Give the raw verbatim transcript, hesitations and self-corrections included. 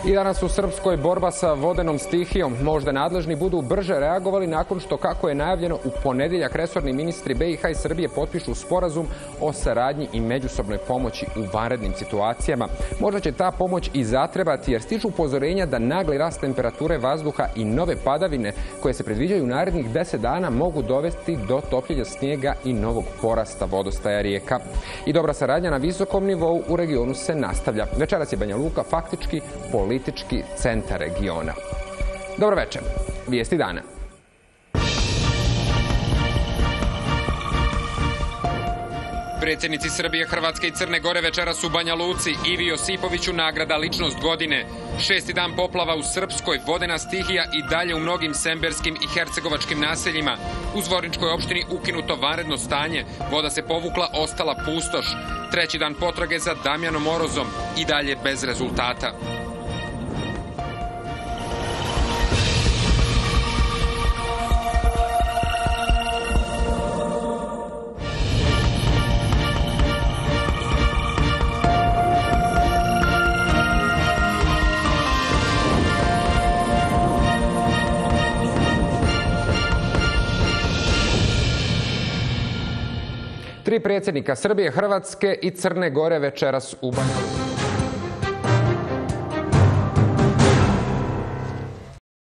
I danas u Srpskoj borba sa vodenom stihijom. Možda nadležni budu brže reagovali nakon što, kako je najavljeno, u ponedjeljak resorni ministri B i H i Srbije potpišu sporazum o saradnji i međusobnoj pomoći u vanrednim situacijama. Možda će ta pomoć i zatrebati jer stižu upozorenja da nagli rast temperature vazduha i nove padavine koje se predviđaju u narednih deset dana mogu dovesti do topljenja snijega i novog porasta vodostaja rijeka. I dobra saradnja na visokom nivou u regionu se nastavlja. Večeras je Banja Luka faktički politički centar regiona. Dobro večer. Vijesti dana. Predsjednici Srbije, Hrvatske i Crne Gore večeras u Banja Luci. Ivi Josipoviću nagrada Ličnost godine. Šesti dan poplava u Srpskoj, vodena stihija i dalje u mnogim semberskim i hercegovačkim naseljima. U Zvorničkoj opštini ukinuto vanredno stanje. Voda se povukla, ostala pustoš. Treći dan potrage za Damjanom Morozom. I dalje bez rezultata. Tri predsjednika Srbije, Hrvatske i Crne Gore večeras u Banja Luci.